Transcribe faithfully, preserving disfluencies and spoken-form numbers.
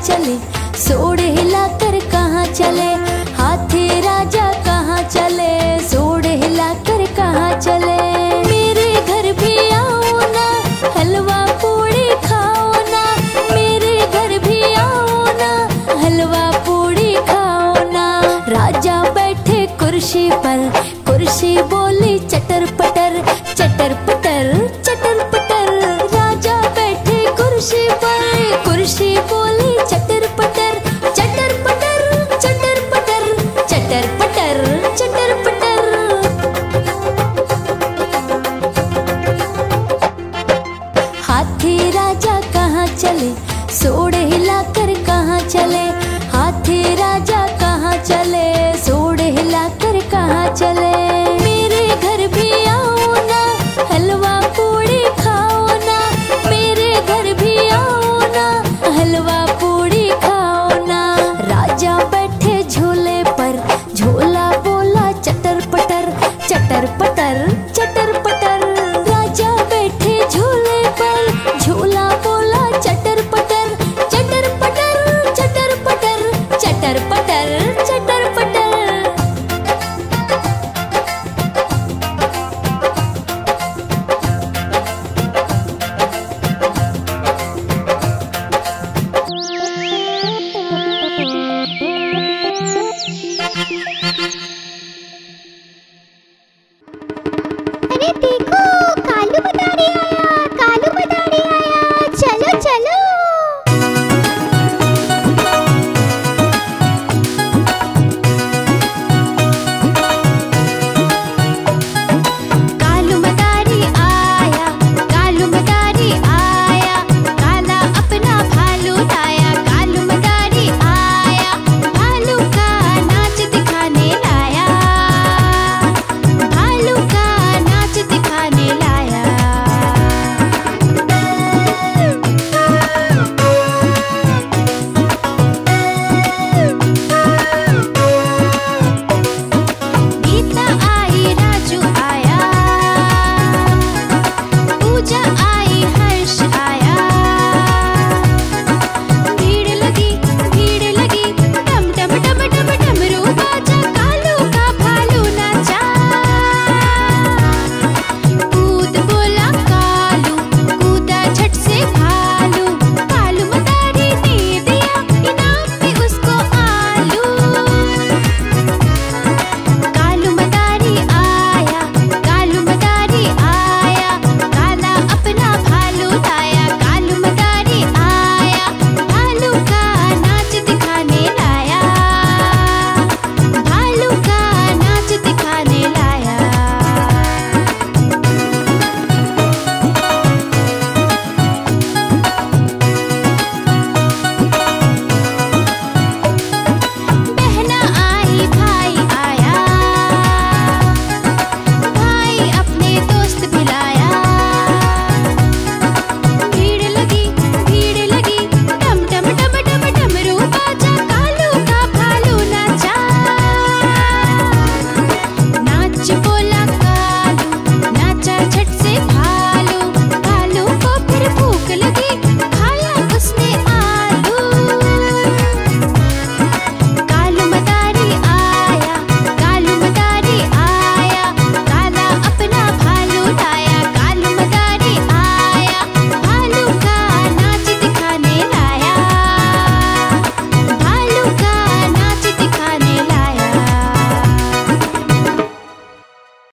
चले, सोड़ हिलाकर कहाँ चले, हाथी राजा कहाँ चले, सोड़ हिलाकर कहाँ चले। मेरे घर भी आओ ना, हलवा पूड़ी खाओ ना, मेरे घर भी आओ ना, हलवा पूड़ी खाओ ना। राजा बैठे कुर्सी पर, कुर्सी बोली चटर पटर, चटर पटर, चटर पटर। राजा बैठे कुर्सी पर, कुर्सी बोली चटर पटर, चटर पटर, चटर पटर, चटर पटर, चटर पटर। हाथी राजा कहाँ चले, सोड़ हिलाकर कहाँ चले, हाथी राजा कहाँ चले, सोड़ हिलाकर कहाँ चले। मेरे घर भी आओ ना, हलवा पूड़ी खाओ ना, मेरे घर भी आओ ना, हलवा पूड़ी खाओ ना। राजा बैठे झूले पर, झूला बोला चटर पटर, चटर पटर, चटर पटर। राजा बैठे झूले पर, झूला बोला चटर पटर, चटर पटर, चटर पटर, चटर पटर, चटर पटर। अरे देखो, कालू बता रही है।